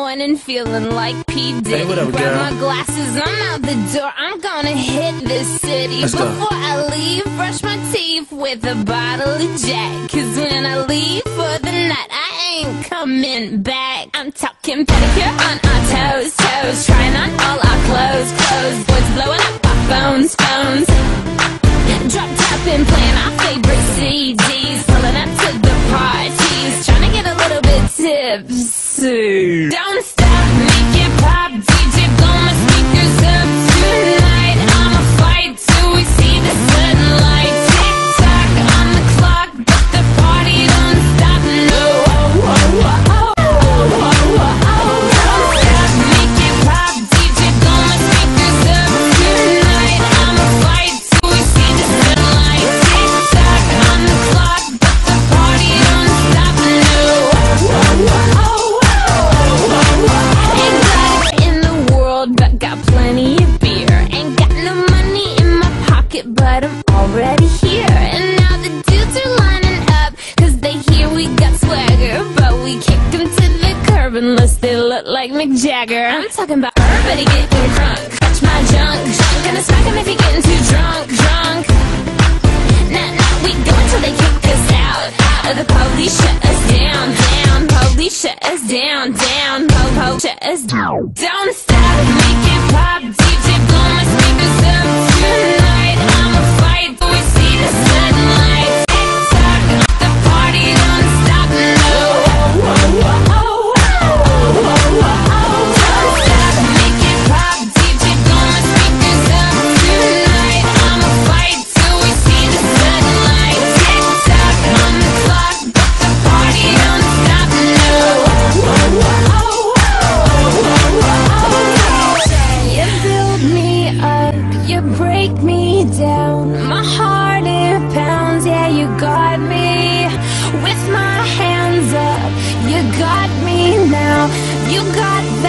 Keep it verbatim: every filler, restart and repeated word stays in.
morning feeling like P. Diddy. Hey, what up, Grab girl? my glasses, I'm out the door. I'm gonna hit this city. Let's go. Before I leave, brush my teeth with a bottle of Jack. Cause when I leave for the night, I ain't coming back. I'm talking pedicure on our toes, toes. Trying on all our clothes, clothes. Boys blowing up our phones, phones. Drop top and playing our favorite C Ds. Pulling up to the parties, trying to get a little bit tipsy. Don't stop, make it pop, D J blow my speakers up tonight. I'ma fight till we see the sunlight. Tick tock on the clock, but the party don't stop. No, oh, oh, oh, oh, oh, oh, oh. Don't stop, make it pop, D J blow my speakers up tonight. I'ma fight till we see the sunlight. Tick tock on the clock, but the party don't stop. No, oh, oh, oh, oh. Ain't got it in the world, but got plenty of beer. Ain't got no money in my pocket, but I'm already here. And now the dudes are lining up, cause they hear we got swagger. But we kicked them to the curb unless they look like Mick Jagger. I'm talking about everybody getting drunk. Touch my junk, junk. Gonna smack him if he getting too drunk, drunk. Nah, nah, we go until they kick us out. Out. The police shut us down, down. Police shut us down, down. Po, po, shut us down. Don't stop, make it pop. D J blow my speakers up tonight. I'ma fight till we see the sunlight. Tick tock, the party don't stop. No, oh, oh, oh, oh, oh, oh, oh. Don't stop, make it pop. D J blow my speakers up tonight. I'ma fight till we see the sunlight. Tick tock on the clock, but the party don't stop. No, oh, oh, oh, oh, oh. You build me up, you break me down. My heart it pounds, yeah, you got me. With my hands up, you got me now. You got that.